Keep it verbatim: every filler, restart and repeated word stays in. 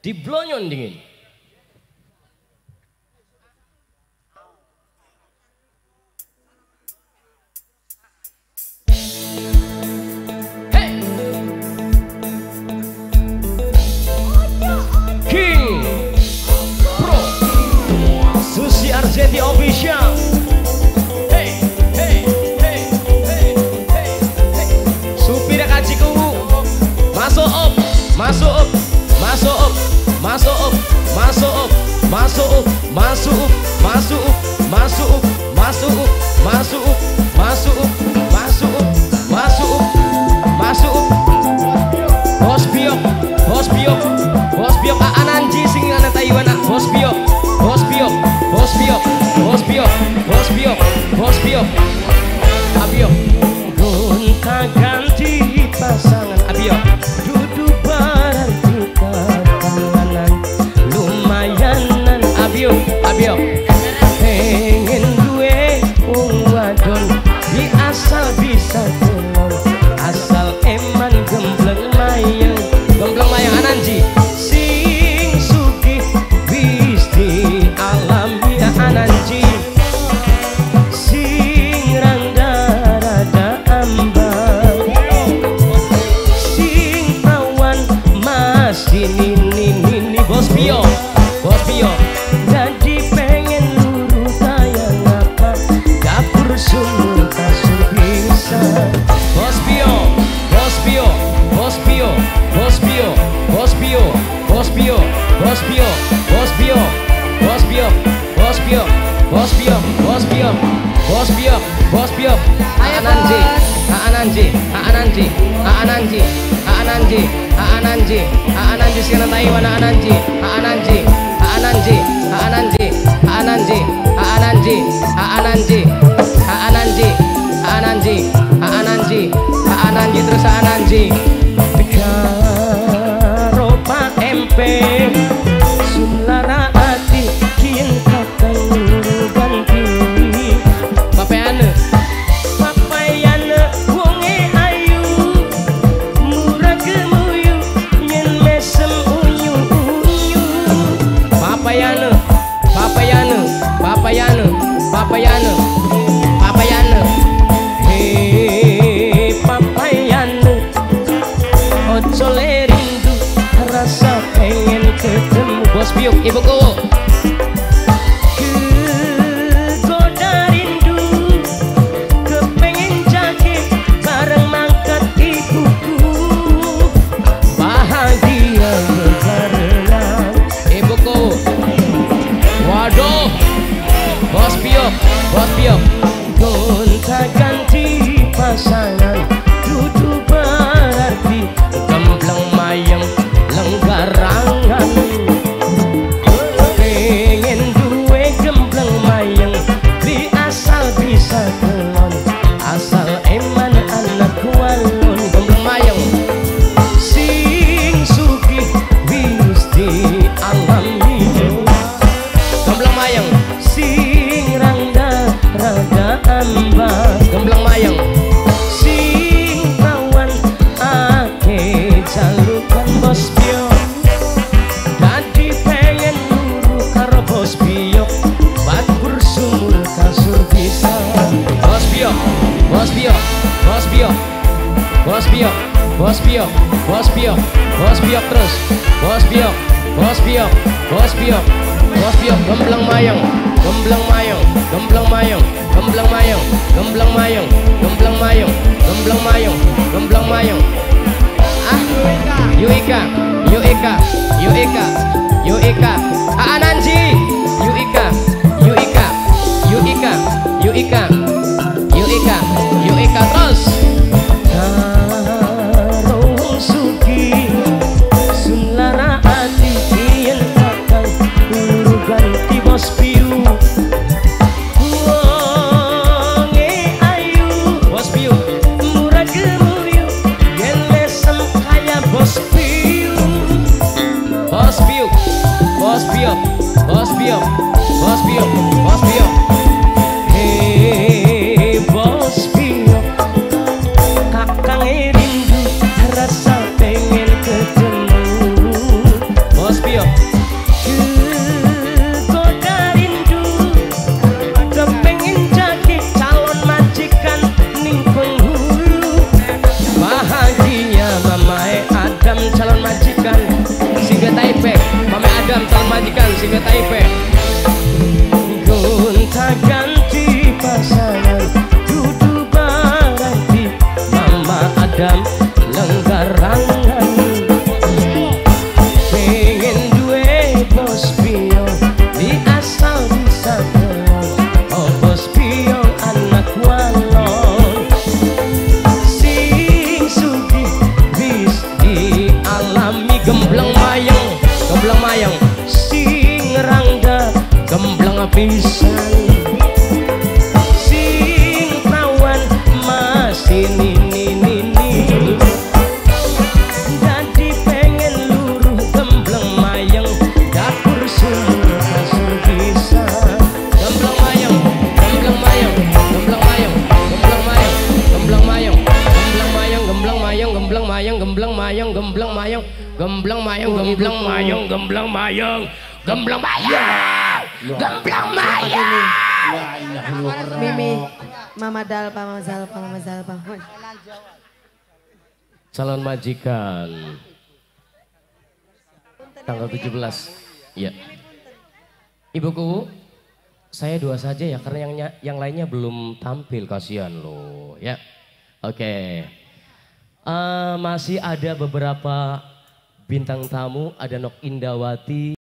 di Blonyon dingin. Hey, King Pro Susi Arzetti Official. Hey, hey, hey, hey, hey, hey. Supir kajiku masuk up, masuk up, masuk up, masuk up, masuk up, masuk up, masuk up, masuk up, masuk up, masuk up, masuk up, masuk up, masuk up, masuk up, masuk up. Bos biok, bos biok, bos biok Ananji sing ana Taiwan. Bos biok, bos biok, bos biok, bos biok, bos biok, bos biok. Abiok, gonta ganti pasangan. Abiok, duduk bareng kita tanganan lumayanan. Abiok, abiok, pengen duwe wong wadon di asal bisa tolong, asal eman gembleng mayang, gembleng mayang Ananji. Sing sugih wis di alami Ananji, sing rada-rada ambang, sing tawan mas ini ini bos bio, bos bio. Jadi pengen luru kayak ngapa, dapur sumur kasur bisa. Bos bio, bos bio, bos bio, bos bio, bos bio, bos bio, bos bio, bos bio, bos bio, bos bio, bos bio, bos bio, bos bio, bos bio. Ananji, Ananji, Ananji, Ananji, Ananji, Ananji, Ananji sekarang Taiwan. Ananji, Ananji, Ananji, Ananji, Ananji, Ananji, Ananji, Ananji, Ananji, Ananji, Ananji terus Ananji. Karo Pak M P Sulara ati kien kakang ganti. Papayane, papayane wonge ayu, murah gemuyu nyen mesem unyu unyu. Papayane, papayane, papayane, papayane, papayane. Hei papayane, ojo le rindu rasa pengen ketemu. Bos biuk ibuku kegoda rindu, kepengen jage bareng mangkat ibuku, bahagia bebarengan ibuku. Waduh, bos biuk, bos biuk. Gonta ganti pasangan, duduk berarti gembleng mayang lenggarangan. Pengen duwe gembleng mayang di asal bisa telon, asal eman anak walon. Gembleng mayang sing sugih wis di alami, gembleng mayang sing rada rada ambang, gembleng mayang sing kawan ake jalukan bos bio. Dadi pengen luru karo bos bio, batur sumur kasur bisa. Bos bio, bos bio, bos bio, bos bio, bos bio, bos bio, bos bio terus. Bos bio, bos bio, bos bio, bos bio. Gembleng mayang, gembleng mayang, gembleng mayang, gembleng mayang, gembleng mayang, gembleng mayang, gembleng mayang, gembleng mayang. Ah, Yuika, Yuika, Yuika, Yuika, Ananji, Yuika, Yuika, Yuika, Yuika, Yuika, Yuika terus. Karo sugi sulara ati yen kakang luru ganti bos piu. Wonge ayu, bos piu, murah gemuyu yen mesem kaya bos piu. Bos piu, bos piu, bos piu, bos piu, bos piu. Hei bos piu, kakang rindu rasa pengen ketemu. Bos piu, majikan, calon majikan, singa Taipe. Gonta ganti pasangan, duduk berarti Mama Adam lenggarangan. Pengen duwe bos pion di asal bisa telon. Oh bos pion anak walon, sing sugih wis dialami gembleng mayang, gembleng mayang sing rangga gembleng pisan, sing prawan masih nini nini. Jadi pengen luruh gembleng mayang, dapur sumur kasur bisa. Gembleng mayang, gembleng mayang, gembleng mayang, gembleng mayang, gembleng mayang, gembleng mayang, gembleng mayang, gembleng mayang, gembleng mayang, gembleng mayang, gembleng mayang, gembleng mayang, gembleng mayang, gembleng mayang, gembleng mayang. Mimi, Mama Dalpa, Mama Zalpa, Mama Zalpa. Calon majikan tanggal tujuh belas. Ya. Ibuku, saya dua saja ya karena yang yang lainnya belum tampil, kasihan loh ya. Oke. Uh, masih ada beberapa bintang tamu, ada Nok Indawati.